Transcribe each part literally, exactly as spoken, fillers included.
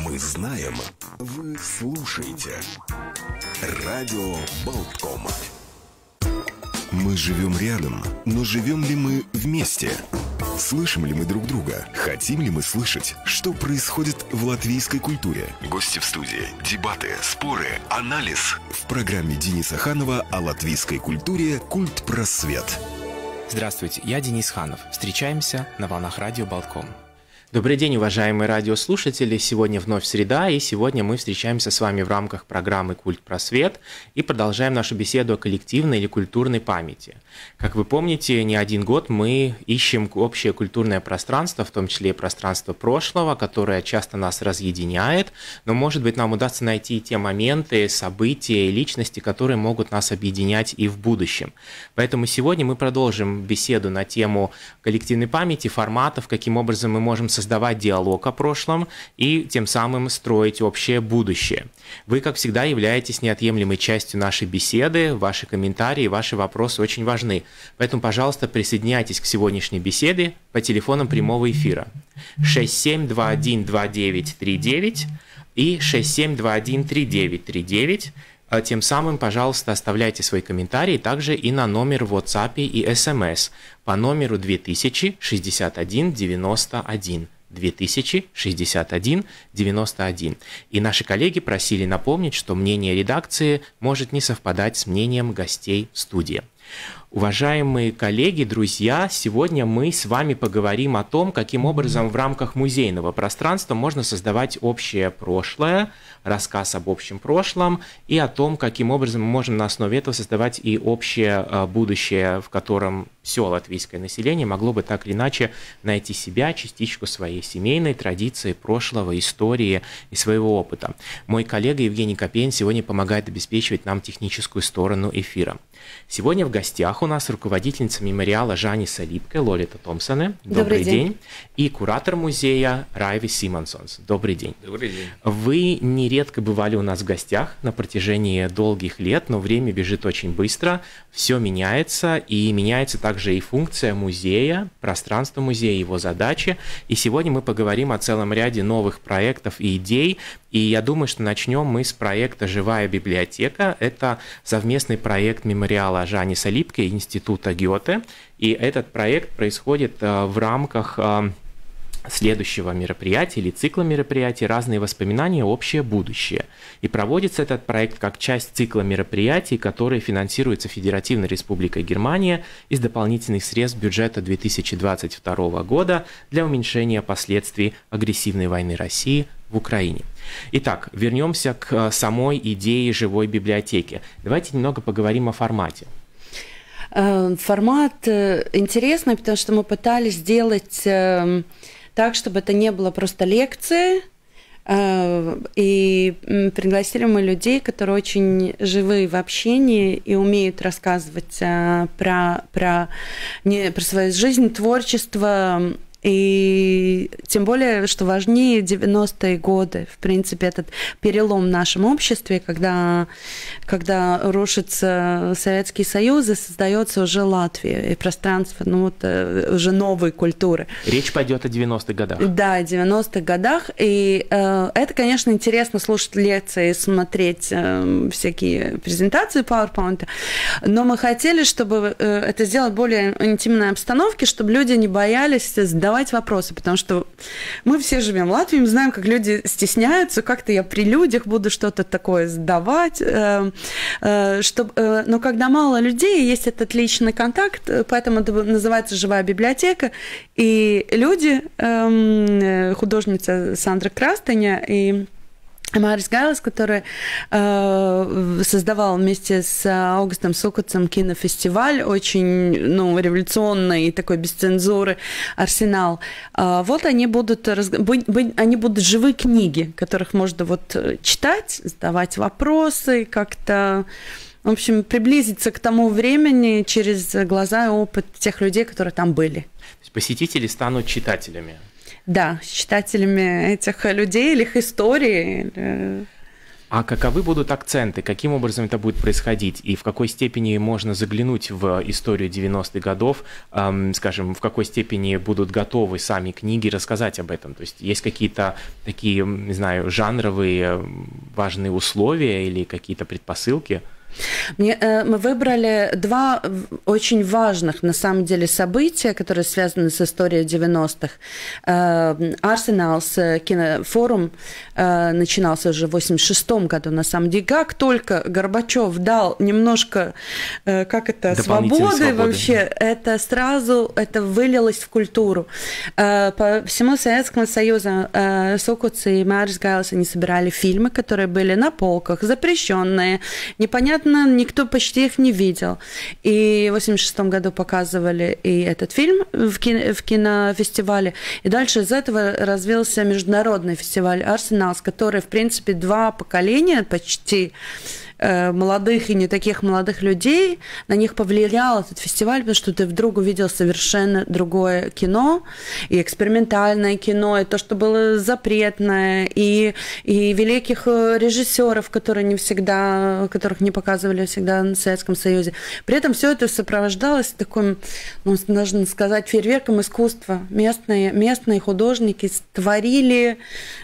Мы знаем, вы слушаете. Радио Болтком. Мы живем рядом, но живем ли мы вместе? Слышим ли мы друг друга? Хотим ли мы слышать, что происходит в латвийской культуре? Гости в студии, дебаты, споры, анализ. В программе Дениса Ханова о латвийской культуре «Культпросвет». Здравствуйте, я Денис Ханов. Встречаемся на волнах радио Болтком. Добрый день, уважаемые радиослушатели. Сегодня вновь среда, и сегодня мы встречаемся с вами в рамках программы «Культпросвет» и продолжаем нашу беседу о коллективной или культурной памяти. Как вы помните, не один год мы ищем общее культурное пространство, в том числе и пространство прошлого, которое часто нас разъединяет, но, может быть, нам удастся найти те моменты, события и личности, которые могут нас объединять и в будущем. Поэтому сегодня мы продолжим беседу на тему коллективной памяти, форматов, каким образом мы можем создавать диалог о прошлом и тем самым строить общее будущее. Вы, как всегда, являетесь неотъемлемой частью нашей беседы, ваши комментарии, ваши вопросы очень важны. Поэтому, пожалуйста, присоединяйтесь к сегодняшней беседе по телефонам прямого эфира шесть семь два один два девять три девять и шесть семь два один три девять три девять. Тем самым, пожалуйста, оставляйте свои комментарии также и на номер в WhatsApp и эс эм эс по номеру два тысячи шестьдесят один девяносто один. два тысячи шестьдесят один девяносто один. И наши коллеги просили напомнить, что мнение редакции может не совпадать с мнением гостей студии. Уважаемые коллеги, друзья, сегодня мы с вами поговорим о том, каким образом в рамках музейного пространства можно создавать общее прошлое, рассказ об общем прошлом, и о том, каким образом мы можем на основе этого создавать и общее будущее, в котором все латвийское население могло бы так или иначе найти себя, частичку своей семейной традиции, прошлого, истории и своего опыта. Мой коллега Евгений Копейн сегодня помогает обеспечивать нам техническую сторону эфира. Сегодня в гостях у нас руководительница мемориала Жаниса Липке Лолита Томсоне. Добрый, Добрый день. день. И куратор музея Райви Симонсонс. Добрый день. Добрый день. Вы нередко бывали у нас в гостях на протяжении долгих лет, но время бежит очень быстро, все меняется, и меняется также и функция музея, пространство музея, его задачи. И сегодня мы поговорим о целом ряде новых проектов и идей. И я думаю, что начнем мы с проекта «Живая библиотека». Это совместный проект мемориала Жаниса Липке и Института Гёте. И этот проект происходит в рамках следующего мероприятия или цикла мероприятий «Разные воспоминания. Общее будущее». И проводится этот проект как часть цикла мероприятий, которые финансируются Федеративной Республикой Германия из дополнительных средств бюджета две тысячи двадцать второго года для уменьшения последствий агрессивной войны России в Украине. Итак, вернемся к самой идее живой библиотеки. Давайте немного поговорим о формате. Формат интересный, потому что мы пытались сделать так, чтобы это не было просто лекции, и пригласили мы людей, которые очень живые в общении и умеют рассказывать про, про, не, про свою жизнь, творчество. И тем более, что важнее девяностые годы, в принципе, этот перелом в нашем обществе, когда, когда рушится Советский Союз и создается уже Латвия, и пространство, ну, вот, уже новой культуры. Речь пойдет о девяностых годах. Да, девяностых годах. И э, это, конечно, интересно слушать лекции, смотреть э, всякие презентации PowerPoint, но мы хотели, чтобы э, это сделать в более интимной обстановке, чтобы люди не боялись задавать вопросы, потому что мы все живем в Латвии, мы знаем, как люди стесняются, как-то я при людях буду что-то такое задавать, э, э, чтобы, э, но когда мало людей, есть этот личный контакт, поэтому это называется «Живая библиотека», и люди, э, художница Сандра Крастеня и Марис Гайлес, который э, создавал вместе с Аугустом Сукацем кинофестиваль, очень, ну, революционный, такой без цензуры арсенал. Э, вот они будут, быть, они будут живые книги, которых можно вот читать, задавать вопросы, как-то, в общем, приблизиться к тому времени через глаза и опыт тех людей, которые там были. То есть посетители станут читателями. Да, читателями этих людей или их истории. А каковы будут акценты? Каким образом это будет происходить? И в какой степени можно заглянуть в историю девяностых годов? Эм, скажем, в какой степени будут готовы сами книги рассказать об этом? То есть есть какие-то такие, не знаю, жанровые важные условия или какие-то предпосылки? Мне, э, мы выбрали два очень важных, на самом деле, события, которые связаны с историей девяностых. Э, Арсеналс кинофорум э, начинался уже в восемьдесят шестом году, на самом деле. Как только Горбачев дал немножко, э, как это, свободы, свободы вообще, это сразу, это вылилось в культуру. Э, по всему Советскому Союзу э, Сукуц и Мārris Gailis, они собирали фильмы, которые были на полках, запрещенные, непонятно, никто почти их не видел. И в восемьдесят шестом году показывали и этот фильм в, кино, в кинофестивале. И дальше из этого развился международный фестиваль «Арсеналс», который, в принципе, два поколения почти молодых и не таких молодых людей, на них повлиял этот фестиваль, потому что ты вдруг увидел совершенно другое кино, и экспериментальное кино, и то, что было запретное, и, и великих режиссеров, которые не всегда, которых не показывали всегда в Советском Союзе. При этом все это сопровождалось таким, ну, нужно сказать, фейерверком искусства. Местные, местные художники творили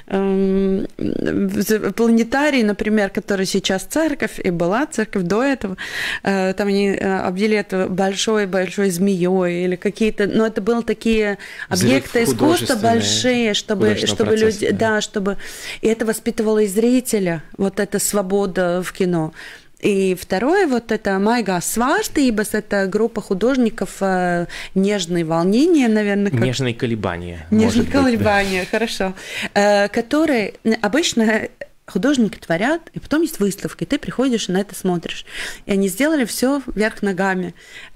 эм, планетарий, например, который сейчас церковь, и была церковь до этого, там они обвели это большой-большой змеей или какие-то, но это были такие объекты искусства большие, чтобы, чтобы люди, да. да, чтобы, и это воспитывало и зрителя, вот эта свобода в кино. И второе, вот это «Maigās svārstības», это группа художников «Нежные волнения», наверное. Как... Нежные колебания. Нежные колебания, быть. Хорошо. Которые обычно художники творят, и потом есть выставка, и ты приходишь и на это смотришь. И они сделали все вверх ногами.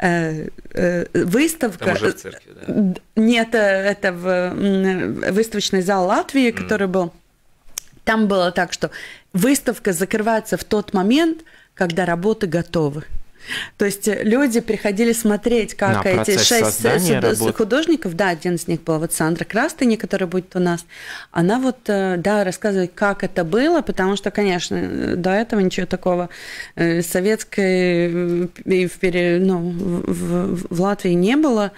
Выставка... Там уже в церкви, да? Нет, это в выставочный зал Латвии, mm. который был. Там было так, что выставка закрывается в тот момент, когда работы готовы. То есть люди приходили смотреть, как на эти шесть художников, да, один из них был вот Сандра Крастыни, которая будет у нас, она вот, да, рассказывает, как это было, потому что, конечно, до этого ничего такого советской и в, ну, в, в Латвии не было.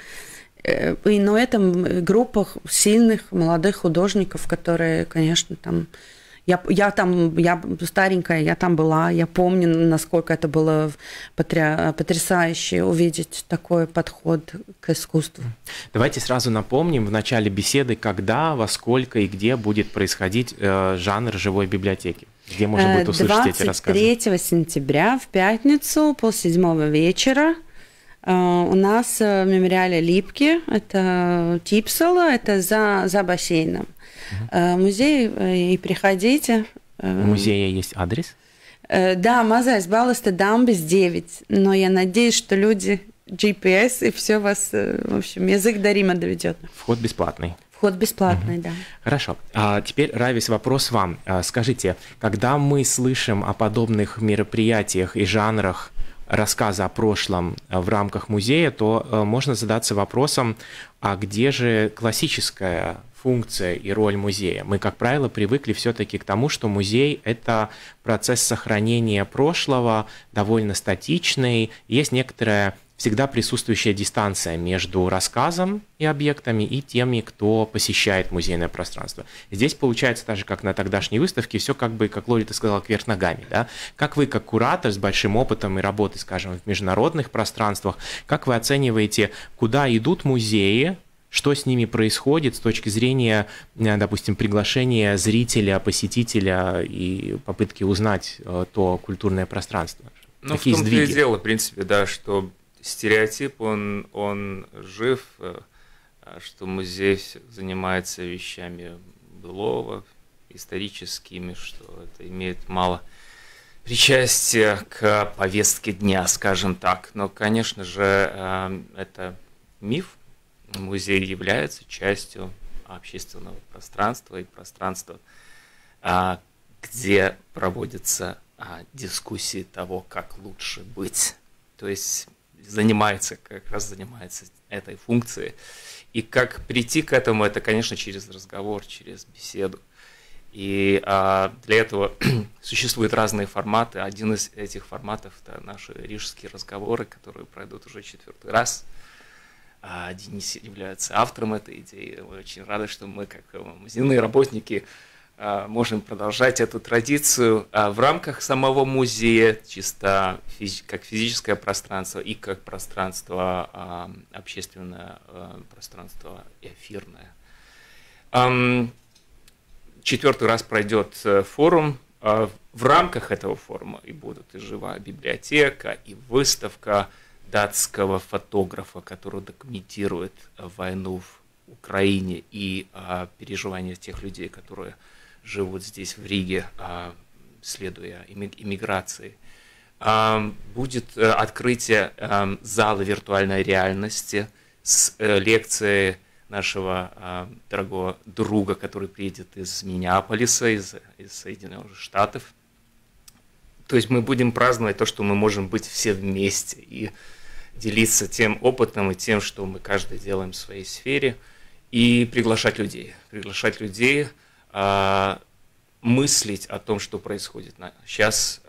И на этом группах сильных молодых художников, которые, конечно, там... Я, я там, я старенькая, я там была, я помню, насколько это было потрясающе увидеть такой подход к искусству. Давайте сразу напомним в начале беседы, когда, во сколько и где будет происходить э, жанр живой библиотеки. Где можно будет услышать эти рассказы? двадцать третьего сентября в пятницу, полседьмого вечера. У нас в мемориале Липки, это Типсела, это за, за бассейном. Uh-huh. Музей, и приходите. У музея есть адрес? Да, Mazais Balasta Dambis девять, но я надеюсь, что люди джи пи эс и все вас, в общем, язык до Рима доведет. Вход бесплатный. Вход бесплатный, uh-huh. да. Хорошо. А теперь, Равис, вопрос вам. Скажите, когда мы слышим о подобных мероприятиях и жанрах рассказа о прошлом в рамках музея, то можно задаться вопросом, а где же классическая функция и роль музея? Мы, как правило, привыкли все-таки к тому, что музей – это процесс сохранения прошлого, довольно статичный, есть некоторая всегда присутствующая дистанция между рассказом и объектами и теми, кто посещает музейное пространство. Здесь получается так же, как на тогдашней выставке, все как бы, как Лорита сказала, кверх ногами. Да? Как вы, как куратор с большим опытом и работы, скажем, в международных пространствах, как вы оцениваете, куда идут музеи, что с ними происходит с точки зрения, допустим, приглашения зрителя, посетителя и попытки узнать то культурное пространство? Ну, в том-то и дело, в принципе, да, что стереотип, он, он жив, что музей занимается вещами былого, историческими, что это имеет мало причастия к повестке дня, скажем так. Но, конечно же, это миф. Музей является частью общественного пространства и пространства, где проводятся дискуссии того, как лучше быть. То есть занимается, как раз занимается этой функцией. И как прийти к этому, это, конечно, через разговор, через беседу. И а, для этого существуют разные форматы. Один из этих форматов – это наши рижские разговоры, которые пройдут уже четвертый раз. А Денис является автором этой идеи. Мы очень рады, что мы, как музейные работники, можем продолжать эту традицию в рамках самого музея, чисто физи- как физическое пространство и как пространство, общественное пространство, эфирное. Четвертый раз пройдет форум. В рамках этого форума и будут и живая библиотека, и выставка датского фотографа, который документирует войну в Украине и переживания тех людей, которые живут здесь, в Риге, следуя иммиграции. Будет открытие зала виртуальной реальности с лекцией нашего дорогого друга, который приедет из Миннеаполиса, из, из Соединенных Штатов. То есть мы будем праздновать то, что мы можем быть все вместе и делиться тем опытом и тем, что мы каждый делаем в своей сфере, и приглашать людей. Приглашать людей, мыслить о том, что происходит сейчас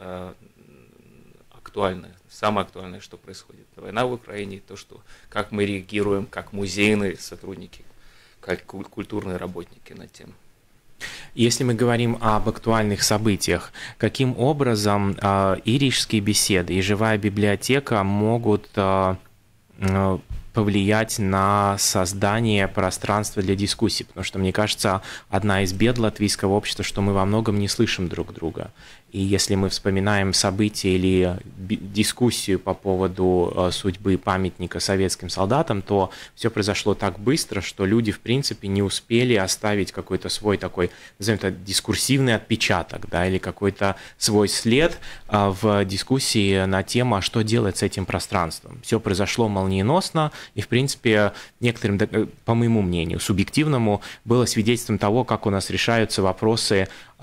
актуально, самое актуальное, что происходит. Война в Украине, то, что, как мы реагируем, как музейные сотрудники, как культурные работники на тему. Если мы говорим об актуальных событиях, каким образом э, и рижские беседы, и живая библиотека могут э, э, повлиять на создание пространства для дискуссий? Потому что, мне кажется, одна из бед латвийского общества, что мы во многом не слышим друг друга. И если мы вспоминаем события или дискуссию по поводу судьбы памятника советским солдатам, то все произошло так быстро, что люди, в принципе, не успели оставить какой-то свой такой, назовем это, дискурсивный отпечаток, да, или какой-то свой след в дискуссии на тему, а что делать с этим пространством. Все произошло молниеносно, и, в принципе, некоторым, по моему мнению, субъективному, было свидетельством того, как у нас решаются вопросы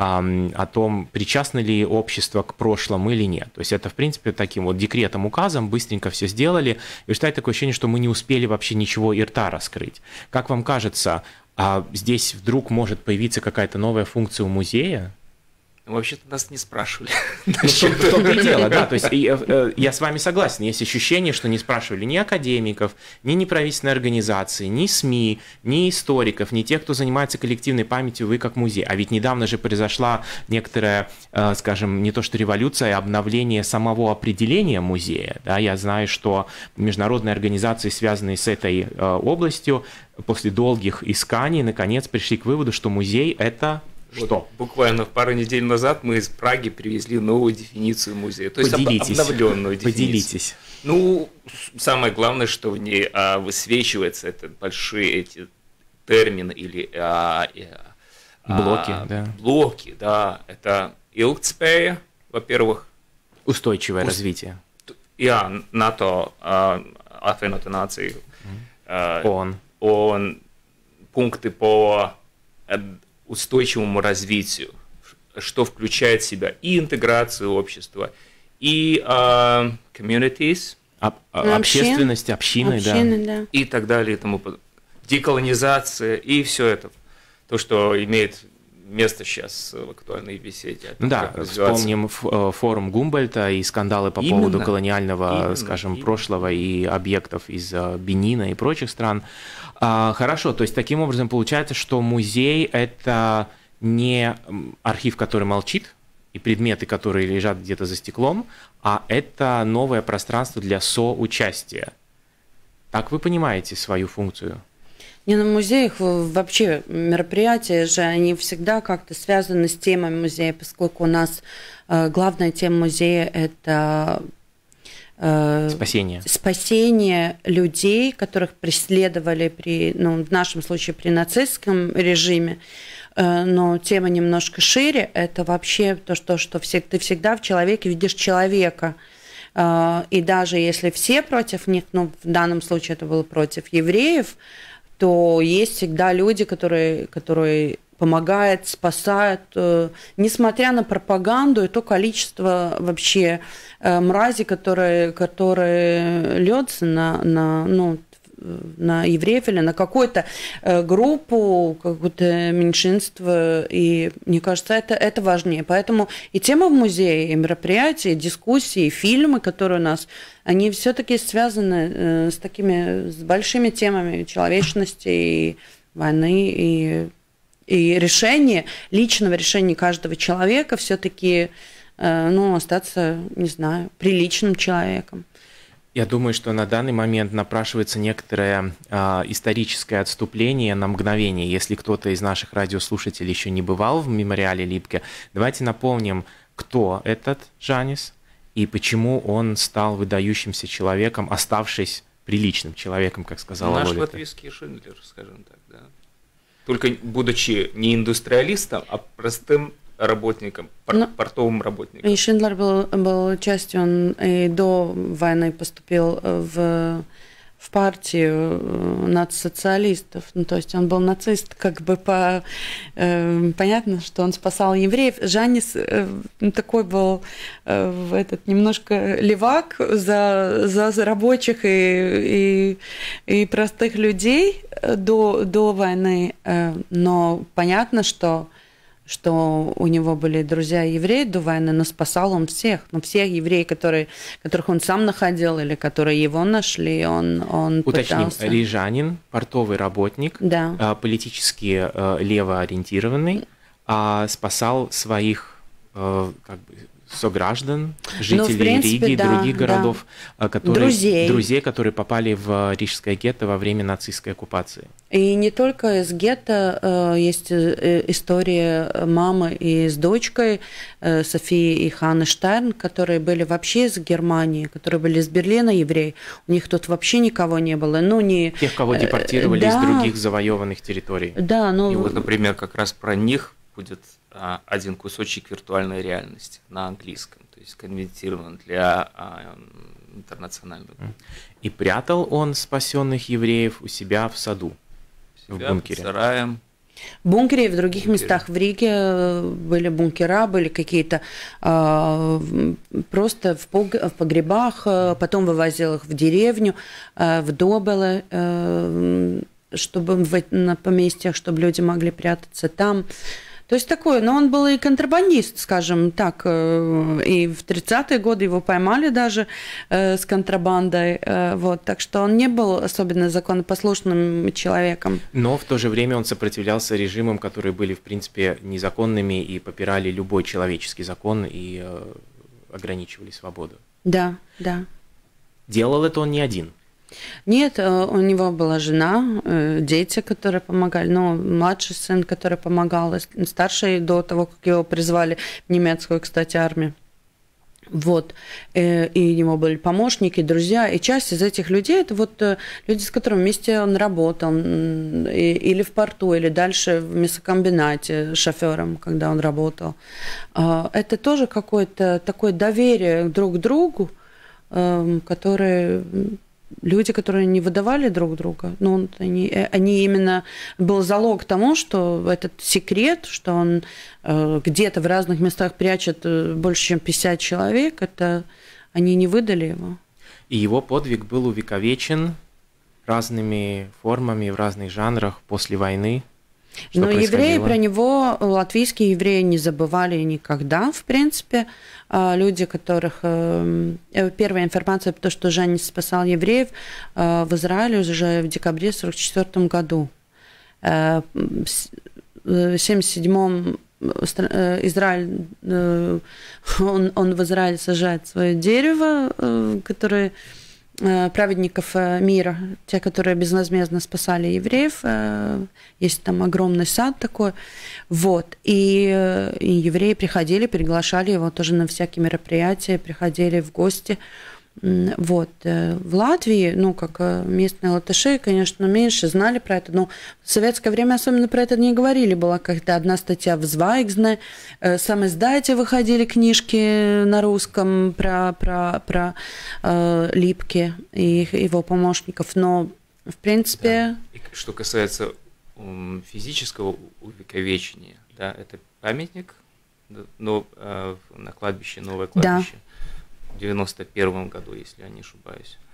о том, причастно ли общество к прошлому или нет. То есть это, в принципе, таким вот декретом, указом быстренько все сделали, и что такое ощущение, что мы не успели вообще ничего и рта раскрыть. Как вам кажется, здесь вдруг может появиться какая-то новая функция у музея? Вообще-то нас не спрашивали. Ну, в том-то и дело, да. То есть я с вами согласен. Есть ощущение, что не спрашивали ни академиков, ни неправительственной организации, ни СМИ, ни историков, ни тех, кто занимается коллективной памятью, вы как музей. А ведь недавно же произошла некоторая, скажем, не то что революция, а обновление самого определения музея. Да? Я знаю, что международные организации, связанные с этой областью, после долгих исканий, наконец пришли к выводу, что музей – это… Что? Вот буквально пару недель назад мы из Праги привезли новую дефиницию музея, то есть Поделитесь. обновленную дефиницию. Поделитесь. Ну, самое главное, что в ней а, высвечиваются это большие эти термины или а, а, блоки, да. Блоки, да. Это ilgtspēja, во-первых. Устойчивое уст... развитие. Jā, НАТО, apvienotā nācija, ООН. ООН, пункты по устойчивому развитию, что включает в себя и интеграцию общества, и uh, communities, Об, общественность, общины, общины, да. да, и так далее, и тому подобное. Деколонизация, и все это, то, что имеет место сейчас в актуальной беседе. Ну да, вспомним форум Гумбольдта и скандалы по Именно. поводу колониального, Именно. скажем, Именно. прошлого и объектов из Бенина и прочих стран. А, хорошо, то есть таким образом получается, что музей – это не архив, который молчит, и предметы, которые лежат где-то за стеклом, а это новое пространство для соучастия. Так вы понимаете свою функцию? Не, на музеях вообще мероприятия же, они всегда как-то связаны с темой музея, поскольку у нас э, главная тема музея – это э, спасение. спасение людей, которых преследовали при, ну, в нашем случае при нацистском режиме. Э, но тема немножко шире – это вообще то, что, что все, ты всегда в человеке видишь человека. Э, и даже если все против них, ну, в данном случае это было против евреев, то есть всегда люди, которые, которые помогают, спасают, несмотря на пропаганду и то количество вообще мрази, которое, которое льется на, на, ну, на евреев или на какую-то группу, какое-то меньшинство, и мне кажется, это, это важнее. Поэтому и тема в музее, и мероприятия, и дискуссии, и фильмы, которые у нас, они все-таки связаны с такими, с большими темами человечности и войны, и, и решения, личного решения каждого человека все-таки, ну, остаться, не знаю, приличным человеком. Я думаю, что на данный момент напрашивается некоторое э, историческое отступление на мгновение. Если кто-то из наших радиослушателей еще не бывал в мемориале Липке, давайте напомним, кто этот Жанис и почему он стал выдающимся человеком, оставшись приличным человеком, как сказала Наш Лолита. латвийский Шиндлер, скажем так, да. Только будучи не индустриалистом, а простым работником, пор- Но... портовым работником. И Шиндлер был, был частью, он и до войны поступил в, в партию нацсоциалистов, ну, то есть он был нацист, как бы по... Э, понятно, что он спасал евреев. Жанис э, такой был э, этот немножко левак за, за рабочих и, и, и простых людей до, до войны, э, но понятно, что что у него были друзья евреи до войны, но спасал он всех. Но всех евреев, которые, которых он сам находил или которые его нашли, он, он Уточним, пытался... рижанин, портовый работник, да. политически левоориентированный, спасал своих как бы, сограждан, жителей ну, принципе, Риги и да, других городов, да. которые, друзей. друзей, которые попали в рижское гетто во время нацистской оккупации. И не только из гетто, есть история мамы и с дочкой Софии и Ханны Штерн, которые были вообще из Германии, которые были из Берлина, евреи. У них тут вообще никого не было. Ну, не... Тех, кого депортировали да. из других завоеванных территорий. Да, ну... И вот, например, как раз про них будет один кусочек виртуальной реальности на английском, то есть конвертирован для интернационального. И прятал он спасенных евреев у себя в саду, у себя, в бункере. В сарае. В бункере и в других бункере. местах в Риге были бункера, были какие-то э, просто в, пог... в погребах, потом вывозил их в деревню, э, в Добеле, э, чтобы в, на поместьях, чтобы люди могли прятаться там. То есть такое, но он был и контрабандист, скажем так, и в тридцатые годы его поймали даже с контрабандой, вот, так что он не был особенно законопослушным человеком. Но в то же время он сопротивлялся режимам, которые были, в принципе, незаконными и попирали любой человеческий закон и ограничивали свободу. Да, да. Делал это он не один. Нет, у него была жена, дети, которые помогали, ну, младший сын, который помогал, старший до того, как его призвали в немецкую, кстати, армию. Вот. И у него были помощники, друзья, и часть из этих людей, это вот люди, с которыми вместе он работал, или в порту, или дальше в мясокомбинате шофером, когда он работал. Это тоже какое-то такое доверие друг к другу, которое... Люди, которые не выдавали друг друга, ну, они, они именно был залог тому, что этот секрет, что он э, где-то в разных местах прячет больше, чем пятьдесят человек, это они не выдали его. И его подвиг был увековечен разными формами в разных жанрах после войны. Что Но евреи про него, латвийские евреи не забывали никогда, в принципе. Люди, которых... Первая информация про то, что Жанис спасал евреев в Израиле уже в декабре сорок четвёртом году. В семьдесят седьмом Израиль, он, он в Израиле сажает свое дерево, которое... праведников мира, те, которые безвозмездно спасали евреев. Есть там огромный сад такой. Вот. И, и евреи приходили, приглашали его тоже на всякие мероприятия, приходили в гости. Вот. В Латвии, ну, как местные латыши, конечно, меньше знали про это, но в советское время особенно про это не говорили. Была как-то одна статья в «Звайгзне», сам издате выходили книжки на русском про, про, про э, Липке и его помощников, но, в принципе... Да. И что касается физического увековечения, да, это памятник, но на кладбище, новое кладбище. Да. В девяносто первом году, если я не ошибаюсь,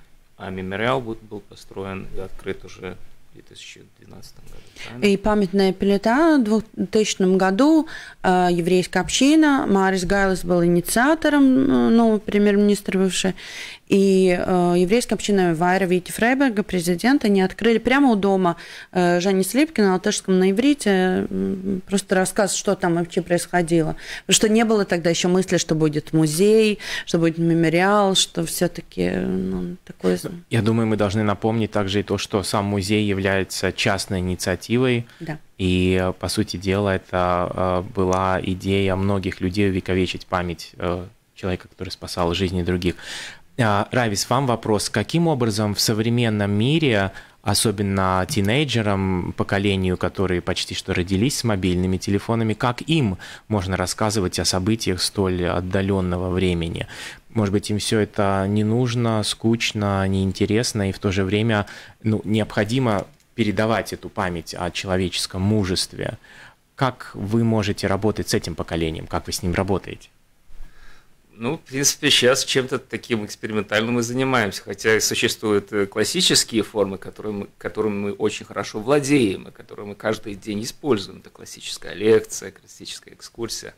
а мемориал был построен и открыт уже в две тысячи двенадцатом году. Правильно? И памятная плита в двухтысячном году, э, еврейская община, Марис Гайлес был инициатором, новый премьер-министр бывший, и э, еврейская община Вайра Вити Фрейберга, президент, они открыли прямо у дома э, Жани Слипкина на латышском, на иврите, э, просто рассказ, что там вообще происходило. Потому что не было тогда еще мысли, что будет музей, что будет мемориал, что все-таки ну, такое... Я думаю, мы должны напомнить также и то, что сам музей является частной инициативой. Да. И, по сути дела, это была идея многих людей увековечить память человека, который спасал жизни других. Равис, вам вопрос. Каким образом в современном мире, особенно тинейджерам, поколению, которые почти что родились с мобильными телефонами, как им можно рассказывать о событиях столь отдаленного времени? Может быть, им все это не нужно, скучно, неинтересно, и в то же время ну, необходимо передавать эту память о человеческом мужестве. Как вы можете работать с этим поколением? Как вы с ним работаете? Ну, в принципе, сейчас чем-то таким экспериментальным мы занимаемся, хотя и существуют классические формы, которые мы, которыми мы очень хорошо владеем, и которые мы каждый день используем. Это классическая лекция, классическая экскурсия.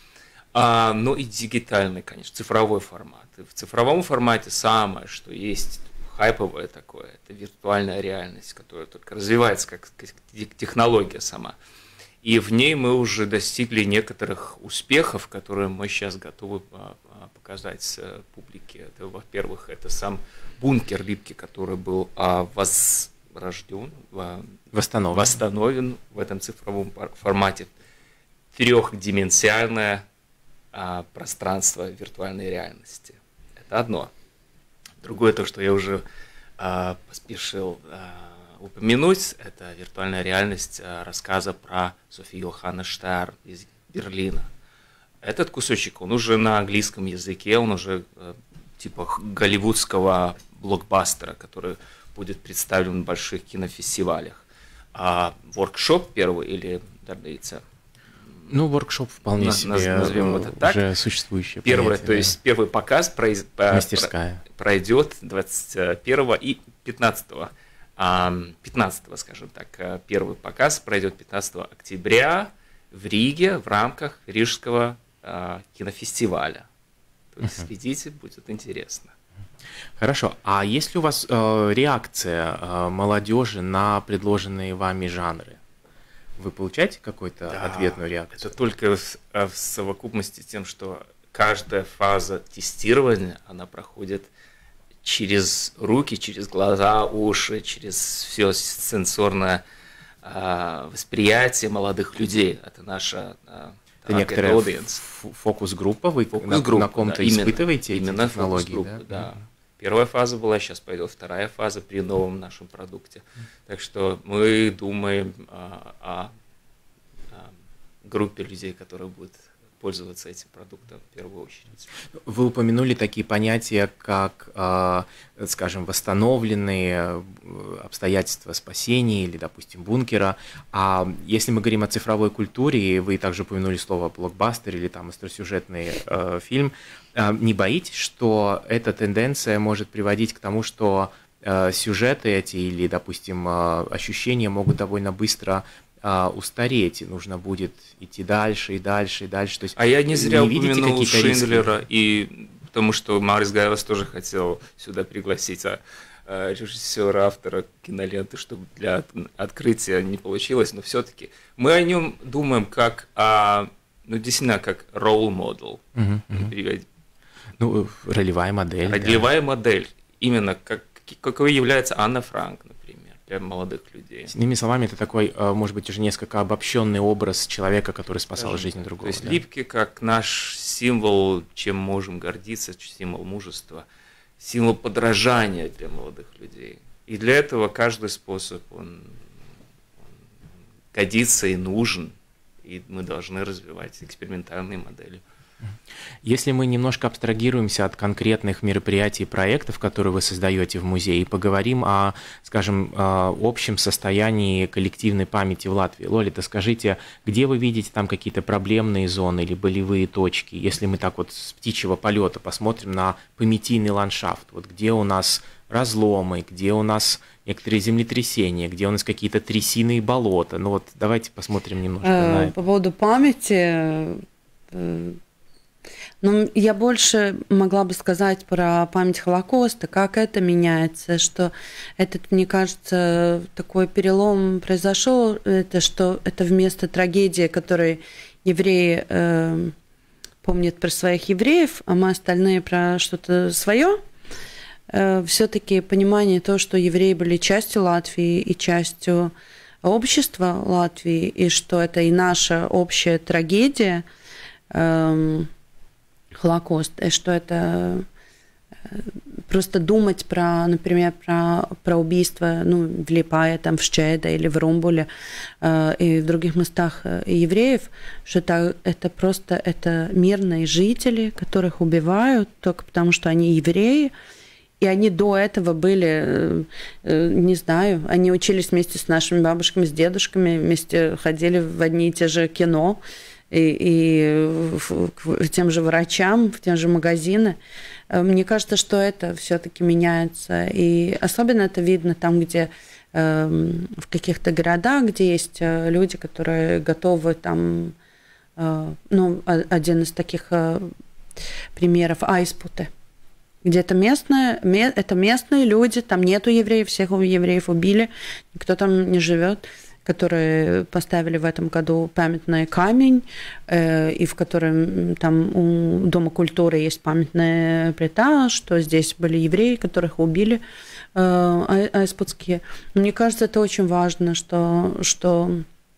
А, ну и дигитальный, конечно, цифровой формат. И в цифровом формате самое, что есть хайповое такое, это виртуальная реальность, которая только развивается как технология сама. И в ней мы уже достигли некоторых успехов, которые мы сейчас готовы показать публике. Это, во-первых, это сам бункер Липки, который был возрожден, восстановлен. восстановлен в этом цифровом формате. Трехдименsionальное пространство виртуальной реальности. Это одно. Другое, то, что я уже поспешил упомянуть, это виртуальная реальность рассказа про Софию Йоханна Штайр из Берлина. Этот кусочек, он уже на английском языке, он уже типа голливудского блокбастера, который будет представлен в больших кинофестивалях. А воркшоп первый, или дардаица? Ну, воркшоп вполне на, себе назовем это так. Уже существующее Первое, понятие, то да. есть первый показ произ... Мастерская. пройдет двадцать первого и пятнадцатого. пятнадцатого, скажем так, первый показ пройдет пятнадцатого октября в Риге в рамках Рижского э, кинофестиваля. То есть uh-huh. следите, будет интересно. Хорошо. А есть ли у вас э, реакция э, молодежи на предложенные вами жанры? Вы получаете какую-то да, ответную реакцию? Это только в, в совокупности с тем, что каждая фаза тестирования, она проходит через руки, через глаза, уши, через все сенсорное э, восприятие молодых людей. Это наша э, это некоторая фокус-группа, вы фокус-группа, на, на ком-то да, испытываете именно, эти именно технологии? Да? Да. Первая фаза была, сейчас пойдет вторая фаза при новом нашем продукте. Так что мы думаем о, о, о группе людей, которые будут пользоваться этим продуктом в первую очередь. Вы упомянули такие понятия, как, скажем, восстановленные обстоятельства спасения или, допустим, бункера. А если мы говорим о цифровой культуре, вы также упомянули слово блокбастер или там остросюжетный э, фильм, э, не боитесь, что эта тенденция может приводить к тому, что э, сюжеты эти или, допустим, э, ощущения могут довольно быстро устареть, и нужно будет идти дальше и дальше и дальше. То есть, а я не зря не упомянул Шиндлера, и потому что Марис Гайлес тоже хотел сюда пригласить а, а, режиссера, автора киноленты, чтобы для открытия не получилось, но все-таки мы о нем думаем как о, ну, действительно, как role model. Uh-huh, uh-huh. Ну, ролевая модель. Ролевая да. модель. Именно как, какой является Анна Франк, для молодых людей. Иными словами, это такой, может быть, уже несколько обобщенный образ человека, который спасал Даже жизнь другого. То есть да? Липки как наш символ, чем можем гордиться, символ мужества, символ подражания для молодых людей. И для этого каждый способ, он, он годится и нужен, и мы должны развивать экспериментальные модели. Если мы немножко абстрагируемся от конкретных мероприятий и проектов, которые вы создаете в музее, и поговорим о, скажем, общем состоянии коллективной памяти в Латвии. Лолита, скажите, где вы видите там какие-то проблемные зоны или болевые точки? Если мы так вот с птичьего полета посмотрим на памятийный ландшафт, вот где у нас разломы, где у нас некоторые землетрясения, где у нас какие-то трясины и болота. Ну вот давайте посмотрим немножко на это. По поводу памяти, ну, я больше могла бы сказать про память Холокоста, как это меняется, что этот, мне кажется, такой перелом произошел, это что это вместо трагедии, которой евреи э, помнят про своих евреев, а мы остальные про что-то свое, э, все-таки понимание того, что евреи были частью Латвии и частью общества Латвии, и что это и наша общая трагедия, э, Холокост, и что это просто думать про, например, про, про убийство, ну, в Липае, там, в Шчеде или в Румбуле э, и в других местах евреев, что это, это просто это мирные жители, которых убивают только потому, что они евреи, и они до этого были, э, не знаю, они учились вместе с нашими бабушками, с дедушками, вместе ходили в одни и те же кино, и, и к тем же врачам, в те же магазины. Мне кажется, что это все-таки меняется. И особенно это видно там, где э, в каких-то городах, где есть люди, которые готовы там... Э, ну, один из таких э, примеров – Айспуте. Где это местные, это местные люди, там нету евреев, всех евреев убили, никто там не живет, которые поставили в этом году памятный камень, э, и в котором там у Дома культуры есть памятная плита, что здесь были евреи, которых убили э, айспутские. Мне кажется, это очень важно, что, что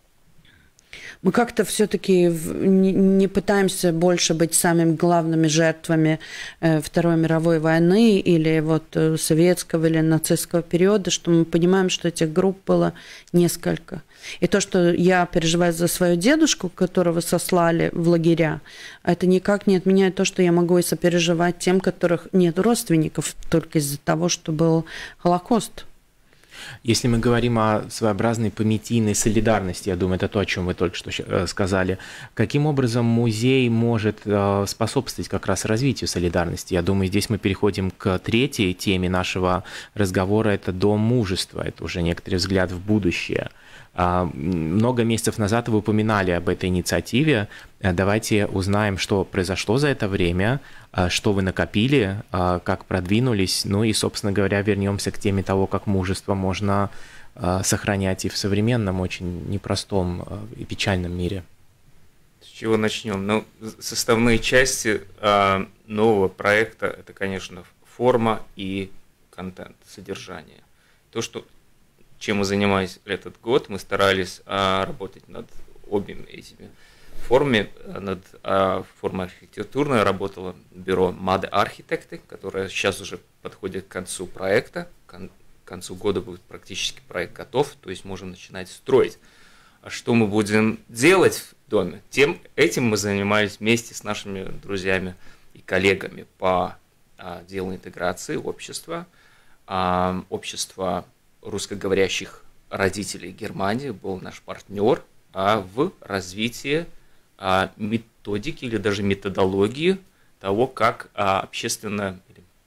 мы как-то все-таки не пытаемся больше быть самыми главными жертвами Второй мировой войны или вот советского или нацистского периода, что мы понимаем, что этих групп было несколько. И то, что я переживаю за свою дедушку, которого сослали в лагеря, это никак не отменяет то, что я могу и сопереживать тем, которых нет родственников, только из-за того, что был Холокост. Если мы говорим о своеобразной понятийной солидарности, я думаю, это то, о чем вы только что сказали, каким образом музей может способствовать как раз развитию солидарности? Я думаю, здесь мы переходим к третьей теме нашего разговора, это Дом мужества, это уже некоторый взгляд в будущее. Много месяцев назад вы упоминали об этой инициативе. Давайте узнаем, что произошло за это время, что вы накопили, как продвинулись, ну и, собственно говоря, вернемся к теме того, как мужество можно сохранять и в современном, очень непростом и печальном мире. С чего начнем? Ну, составные части нового проекта – это, конечно, форма и контент, содержание. То, что чем мы занимались этот год, мы старались а, работать над обеими этими формами. Над а, формой архитектурной работало бюро Made Architects, которое сейчас уже подходит к концу проекта. К концу года будет практически проект готов, то есть можем начинать строить. А что мы будем делать в доме? Тем, этим мы занимались вместе с нашими друзьями и коллегами по а, делу интеграции общества, а, общества русскоговорящих родителей Германии был наш партнер а в развитии а, методики или даже методологии того, как а, общественное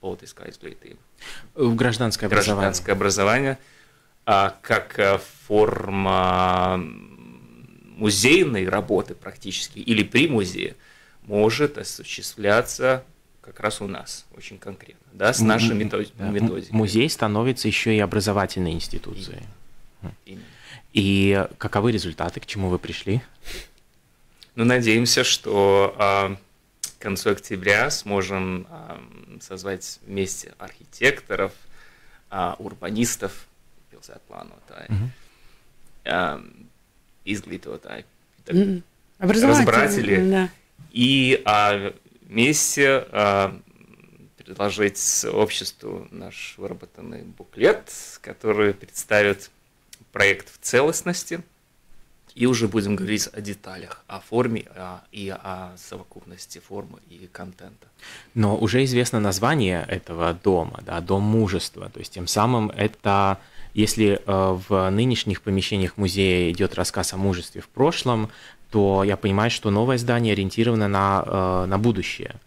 гражданское образование, гражданское образование а, как а, форма музейной работы практически или при музее может осуществляться как раз у нас, очень конкретно, да, с нашей методи- да. методикой. Музей становится еще и образовательной институцией. Именно. И каковы результаты, к чему вы пришли? Ну, надеемся, что а, к концу октября сможем а, созвать вместе архитекторов, а, урбанистов, а, изглитоtāji, mm. разбиратели, да. и а, вместе а, предложить обществу наш выработанный буклет, который представит проект в целостности, и уже будем говорить о деталях, о форме о, и о совокупности формы и контента. Но уже известно название этого дома, да, Дом мужества, то есть тем самым это, если э, в нынешних помещениях музея идет рассказ о мужестве в прошлом, то я понимаю, что новое здание ориентировано на, э, на будущее.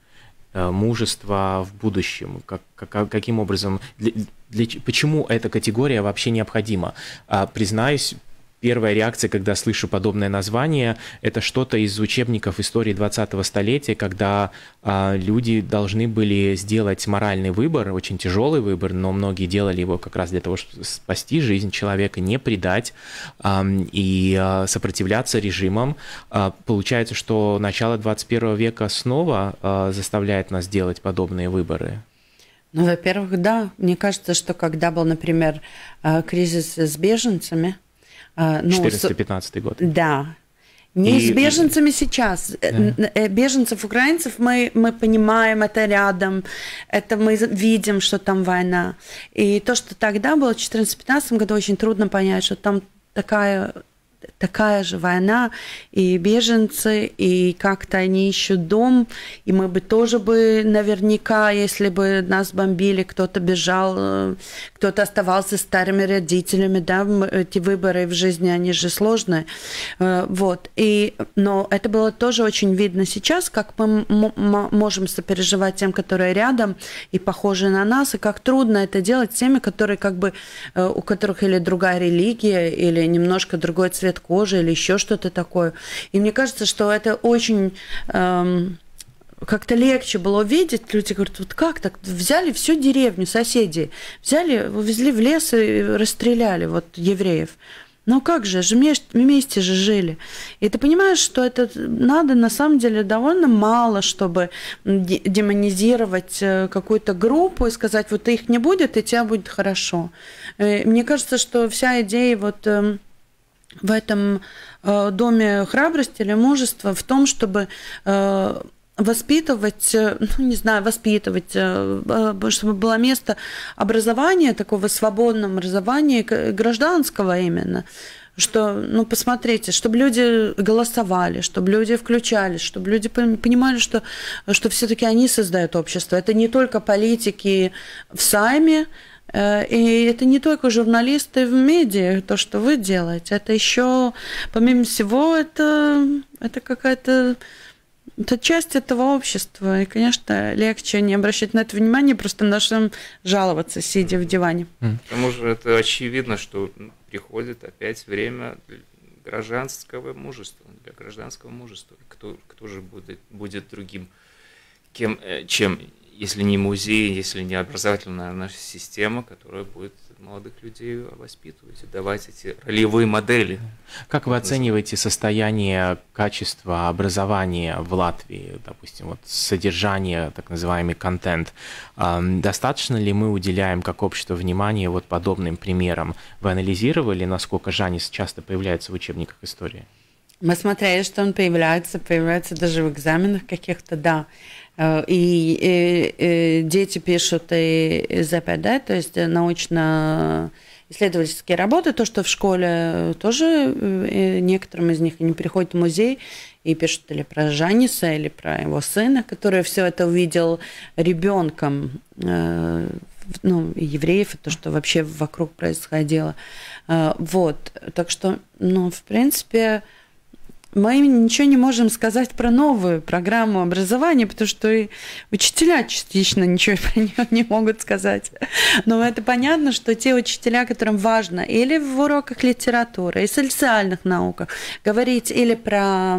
мужество в будущем? Как, как, каким образом, для, для, почему эта категория вообще необходима? Признаюсь, первая реакция, когда слышу подобное название, это что-то из учебников истории двадцатого столетия, когда а, люди должны были сделать моральный выбор, очень тяжелый выбор, но многие делали его как раз для того, чтобы спасти жизнь человека, не предать а, и а, сопротивляться режимам. А, получается, что начало двадцать первого века снова а, заставляет нас делать подобные выборы. Ну, во-первых, да. Мне кажется, что когда был, например, кризис с беженцами, четырнадцатый-пятнадцатый год. Да. Не и, с беженцами и... сейчас. Да. Беженцев, украинцев мы, мы понимаем, это рядом, это мы видим, что там война. И то, что тогда было в четырнадцатом-пятнадцатом году, очень трудно понять, что там такая... такая же война, и беженцы, и как-то они ищут дом, и мы бы тоже бы наверняка, если бы нас бомбили, кто-то бежал, кто-то оставался с старыми родителями, да, эти выборы в жизни, они же сложные, вот, и, но это было тоже очень видно сейчас, как мы можем сопереживать тем, которые рядом и похожи на нас, и как трудно это делать с теми, которые как бы, у которых или другая религия, или немножко другой цвет кожи или еще что-то такое. И мне кажется, что это очень эм, как-то легче было увидеть. Люди говорят, вот как так? Взяли всю деревню, соседей, взяли, увезли в лес и расстреляли вот евреев. Ну как же, же вместе же жили. И ты понимаешь, что это надо на самом деле довольно мало, чтобы демонизировать какую-то группу и сказать, вот их не будет, и тебе будет хорошо. И мне кажется, что вся идея вот в этом доме храбрости или мужества в том, чтобы воспитывать, ну, не знаю, воспитывать, чтобы было место образования, такого свободного образования, гражданского именно, что, ну, посмотрите, чтобы люди голосовали, чтобы люди включались, чтобы люди понимали, что, что все-таки они создают общество. Это не только политики в Сайме, и это не только журналисты в медиа, то, что вы делаете, это еще, помимо всего, это, это какая-то это часть этого общества. И, конечно, легче не обращать на это внимание, просто нашим жаловаться, сидя в диване. К тому же это очевидно, что приходит опять время гражданского мужества, для гражданского мужества. Кто, кто же будет, будет другим, кем, чем... если не музей, если не образовательная наша система, которая будет молодых людей воспитывать и давать эти ролевые модели. Как вы оцениваете состояние качества образования в Латвии, допустим, вот содержание, так называемый контент? Достаточно ли мы уделяем как общество внимание вот подобным примерам? Вы анализировали, насколько Жанис часто появляется в учебниках истории? Мы смотрели, что он появляется, появляется даже в экзаменах каких-то, да. И, и, и дети пишут и зэ пэ дэ, то есть научно-исследовательские работы, то, что в школе тоже некоторым из них они приходят в музей и пишут или про Жаниса, или про его сына, который все это увидел ребенком, ну, евреев, и то, что вообще вокруг происходило. Вот, так что, ну, в принципе... Мы ничего не можем сказать про новую программу образования, потому что и учителя частично ничего про нее не могут сказать. Но это понятно, что те учителя, которым важно или в уроках литературы, и социальных науках говорить или про,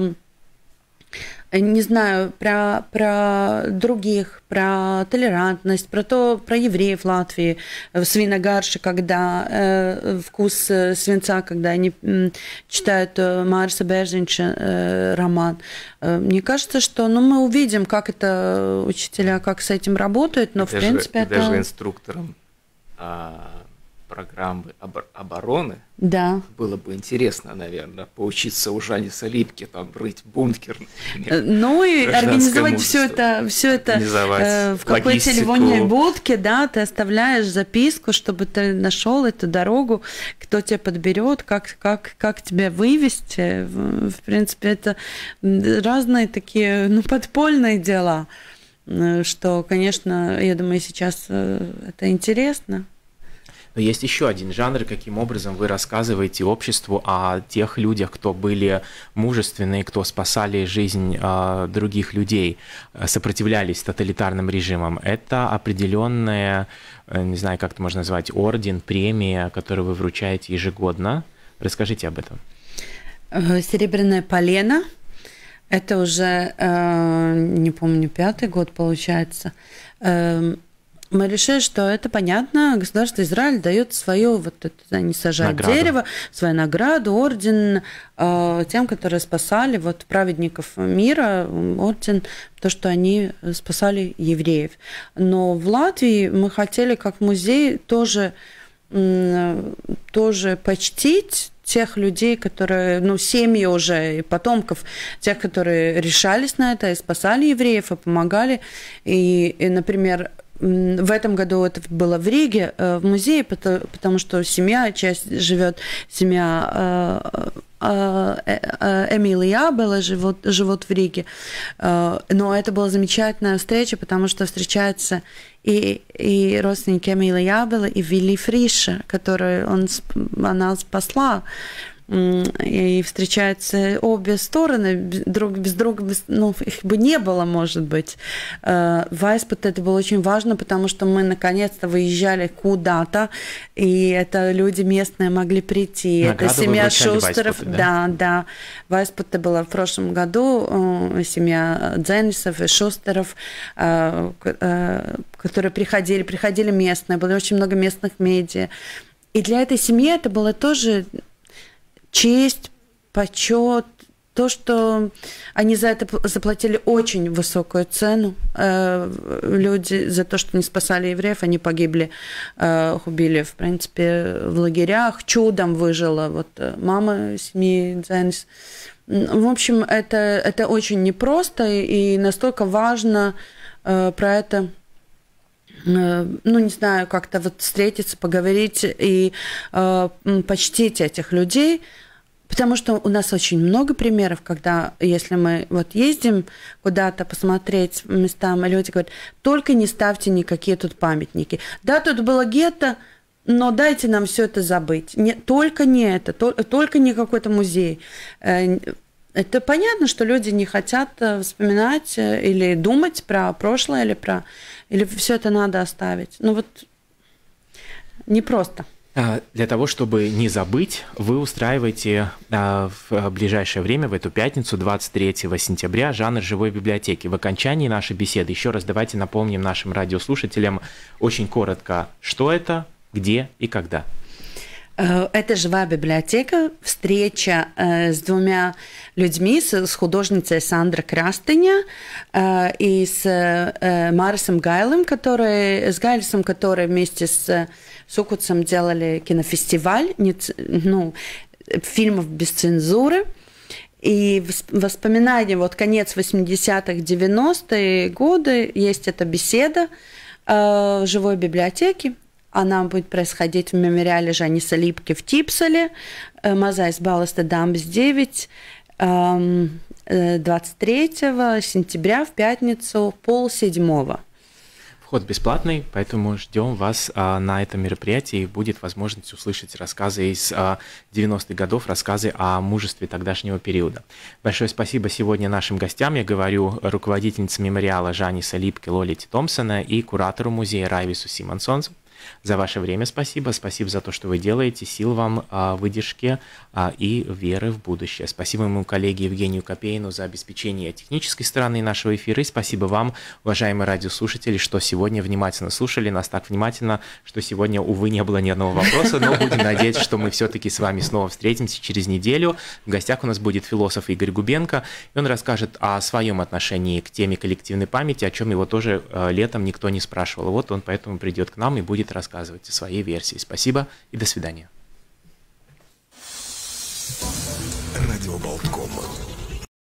не знаю, про, про других, про толерантность, про то, про евреев Латвии, в Свиногарше, когда э, вкус свинца, когда они э, читают э, Марса Берзинча э, роман. Э, мне кажется, что ну, мы увидим, как это учителя, как с этим работают, но и в даже, принципе и это... Даже инструкторам а, программы обор- обороны да. Было бы интересно, наверное, поучиться у Жаниса Липки, там, рыть бункер, например. Ну и организовать все это, все это э, в какой-то телефонной будке, да, ты оставляешь записку, чтобы ты нашел эту дорогу, кто тебя подберет, как, как, как тебя вывести. В принципе, это разные такие, ну, подпольные дела, что, конечно, я думаю, сейчас это интересно. Но есть еще один жанр, каким образом вы рассказываете обществу о тех людях, кто были мужественные, кто спасали жизнь э, других людей, сопротивлялись тоталитарным режимам. Это определенная, э, не знаю, как это можно назвать, орден, премия, которую вы вручаете ежегодно. Расскажите об этом. Серебряное полено. Это уже, э, не помню, пятый год получается. Э, Мы решили, что это понятно, государство Израиль дает свое, вот это, они сажают награду. Дерево, свою награду, орден э, тем, которые спасали вот праведников мира, орден, то, что они спасали евреев. Но в Латвии мы хотели, как музей, тоже, э, тоже почтить тех людей, которые, ну, семьи уже и потомков, тех, которые решались на это и спасали евреев, и помогали. И, и например, в этом году это было в Риге, в музее, потому что семья, часть живет, семья Эмили и Абела живут, живут в Риге. Но это была замечательная встреча, потому что встречаются и, и родственники Эмили и Абела, и Вилли Фриша, которую он, она спасла. И встречаются обе стороны, друг без друга, без, ну, их бы не было, может быть. В Айспут это было очень важно, потому что мы наконец-то выезжали куда-то, и это люди местные могли прийти. Награду это семья Шустеров. Да? да, да. В Айспуте было в прошлом году семья Дзенисов и Шустеров, которые приходили, приходили местные, было очень много местных медиа. И для этой семьи это было тоже честь, почет, то, что они за это заплатили очень высокую цену. Люди за то, что не спасали евреев, они погибли, их убили, в принципе, в лагерях. Чудом выжила вот мама семьи Дзенис. В общем, это, это очень непросто и настолько важно про это, ну, не знаю, как-то вот встретиться, поговорить и э, почтить этих людей, потому что у нас очень много примеров, когда, если мы вот ездим куда-то посмотреть местам, и люди говорят, только не ставьте никакие тут памятники. Да, тут было гетто, но дайте нам все это забыть. Не, только не это, то, только не какой-то музей. Это понятно, что люди не хотят вспоминать или думать про прошлое, или про... Или все это надо оставить. Ну вот непросто. Для того, чтобы не забыть, вы устраиваете в ближайшее время, в эту пятницу, двадцать третьего сентября, жанр живой библиотеки. В окончании нашей беседы еще раз давайте напомним нашим радиослушателям очень коротко, что это, где и когда. Это живая библиотека, встреча с двумя людьми, с художницей Сандрой Крастыня и с Марисом Гайлем, который, с Гайлисом, который вместе с Сукуцем делали кинофестиваль, ну, фильмов без цензуры. И воспоминания, вот конец восьмидесятых, девяностые годы, есть эта беседа в живой библиотеке. Она будет происходить в мемориале Жаниса Липки в Типселе, Мазайс Баласта Дамбс девять, двадцать третьего сентября в пятницу полседьмого. Вход бесплатный, поэтому ждем вас а, на этом мероприятии. Будет возможность услышать рассказы из а, девяностых годов, рассказы о мужестве тогдашнего периода. Большое спасибо сегодня нашим гостям. Я говорю руководительнице мемориала Жаниса Липки Лолите Томпсона и куратору музея Райвису Симонсонсу. За ваше время спасибо. Спасибо за то, что вы делаете. Сил вам, выдержки и веры в будущее. Спасибо моему коллеге Евгению Копейну за обеспечение технической стороны нашего эфира. И спасибо вам, уважаемые радиослушатели, что сегодня внимательно слушали нас так внимательно, что сегодня, увы, не было ни одного вопроса, но будем надеяться, что мы все-таки с вами снова встретимся через неделю. В гостях у нас будет философ Игорь Губенко, и он расскажет о своем отношении к теме коллективной памяти, о чем его тоже летом никто не спрашивал. Вот он поэтому придет к нам и будет рассказывать о своей версии. Спасибо и до свидания. Радио Болтком.